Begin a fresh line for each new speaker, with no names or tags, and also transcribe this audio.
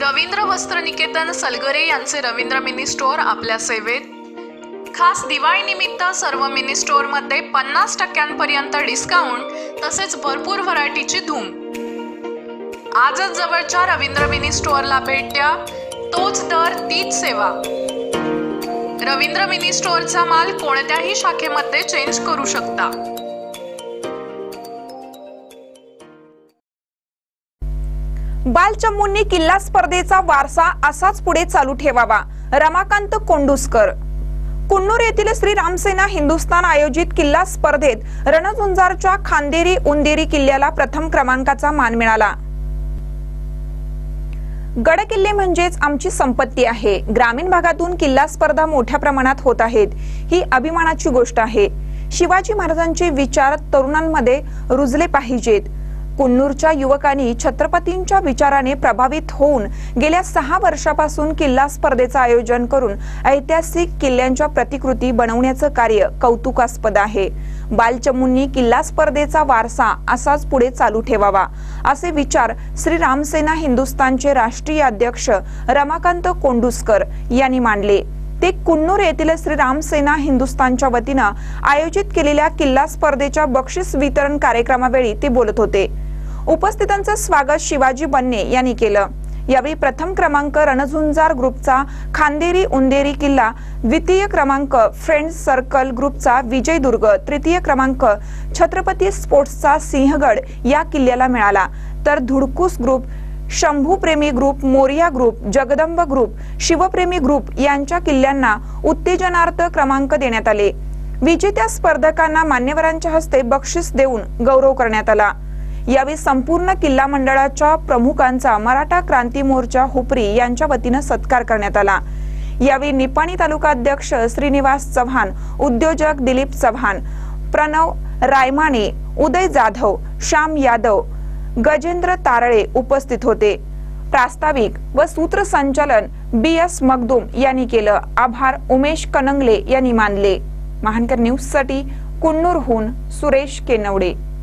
रवींद्र वस्त्रनिकेतन सलगरे यांचे Ravindra mini store आपल्या सेवेत। खास दिवाळी निमित्त सर्व मिनी स्टोअर मध्ये 50% डिस्काउंट तसेच भरपूर व्हरायटीची धूम। आजच जवळच्या रवींद्र मिनी स्टोअरला भेट द्या, तोच दर तीच सेवा। रवींद्र मिनी स्टोअरचा माल कोणत्याही शाखेमध्ये चेंज करू शकता।
बालचमूंनी किल्ला स्पर्धेचा वारसा असाच पुढे चालू ठेवावा। रमाकांत कोंडुस्कर। कुन्नूर येथील श्री रामसेना हिंदुस्थान आयोजित किल्ला स्पर्धेत रणझुंजारच्या खांदेरी उंदेरी किल्ल्याला प्रथम क्रमांकाचा मान मिळाला। गडकिल्ले म्हणजेच आमची संपत्ती आहे। ग्रामीण भागातून किल्ला स्पर्धा मोठ्या प्रमाणात होत आहेत, ही अभिमानाची गोष्ट आहे। शिवाजी महाराजांचे विचार तरुणांमध्ये रुजले पाहिजेत। कुन्नूरच्या युवकांनी छत्रपतींच्या विचाराने प्रभावित होऊन गेल्या 6 वर्षापासून किल्ला स्पर्धेचे आयोजन करून ऐतिहासिक किल्ल्यांच्या प्रतिकृती बनवण्याचे कार्य कौतुकास्पद आहे। बालचमूंनी किल्ला स्पर्धेचा वारसा असाच पुढे चालू ठेवावा, असे विचार श्री रामसेना हिंदुस्थानचे राष्ट्रीय अध्यक्ष रमाकांत कोंडुस्कर यांनी मांडले। ते कुन्नूर येथील श्री रामसेना हिंदुस्थानच्या वतीने आयोजित केलेल्या किल्ला स्पर्धेच्या बक्षीस वितरण कार्यक्रमावेळी ते बोलत होते। उपस्थितांचे स्वागत शिवाजी बन्ने यांनी केलं। यावेळी प्रथम क्रमांक रणझुंजार ग्रुपचा खांदेरी उंदेरी किल्ला, द्वितीय क्रमांक फ्रेंड्स सर्कल ग्रुपचा विजयदुर्ग, तृतीय क्रमांक छत्रपती स्पोर्ट्सचा सिंहगड या किल्ल्याला मिळाला। तर धुडकूस group, Shambhu Premi group, Moriya group, Jagdamb group, Shivpremi group यांच्या किल्ल्यांना उत्तेजनार्थ क्रमांक देण्यात आले। विजेत्या स्पर्धकांना मान्यवरांच्या हस्ते बक्षीस देऊन गौरव करण्यात आला। यावेळी संपूर्ण किल्ला मंडळाच्या प्रमुखांचा मराठा क्रांती मोर्चा हुपरी यांच्या वतीने सत्कार करण्यात आला। यावेळी निपाणी तालुका अध्यक्ष श्रीनिवास चव्हाण, उद्योजक दिलीप चव्हाण, प्रणव रायमाने, उदय जाधव, श्याम यादव, गजेंद्र तारळे उपस्थित होते। प्रास्ताविक व सूत्रसंचालन BS मगदूम यांनी केलं। आभार उमेश कनंगले यांनी मानले। महानकर न्यूज साठी कुन्नूरहून सुरेश केनवडे।